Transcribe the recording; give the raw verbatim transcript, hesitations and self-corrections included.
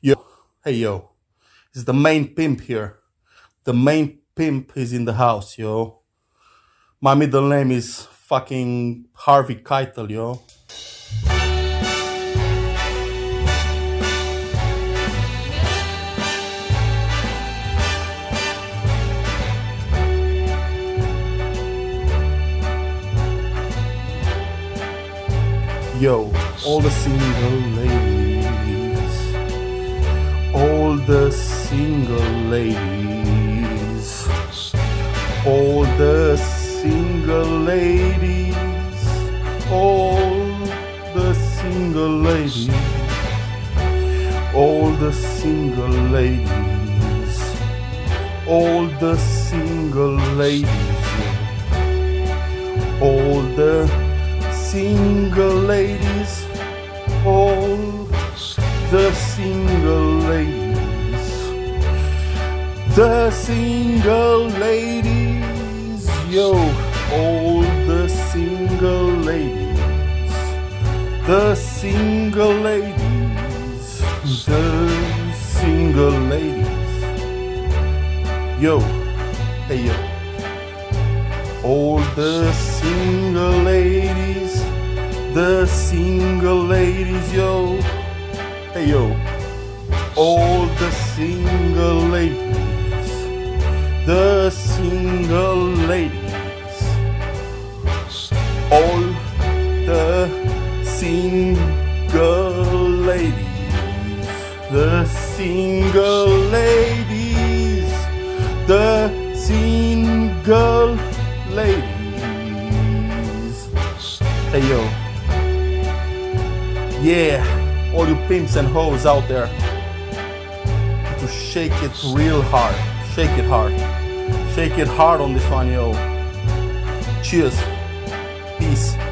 Yo, hey yo, it's the main pimp here. The main pimp is in the house, yo. My middle name is fucking Harvey Keitel, yo. Yo, all the single ladies, all the single ladies, all the single ladies, all the single ladies, all the single ladies, all the single ladies, all the single ladies, all the single ladies, the single ladies, yo, all the single ladies, the single ladies, the single ladies, yo, hey yo, all the single ladies, the single ladies, yo, hey yo, all the single ladies, the single ladies, all the single ladies, the single ladies, the single ladies, hey yo. Yeah, all you pimps and hoes out there, to shake it real hard, shake it hard, shake it hard on this one, yo. Cheers, peace.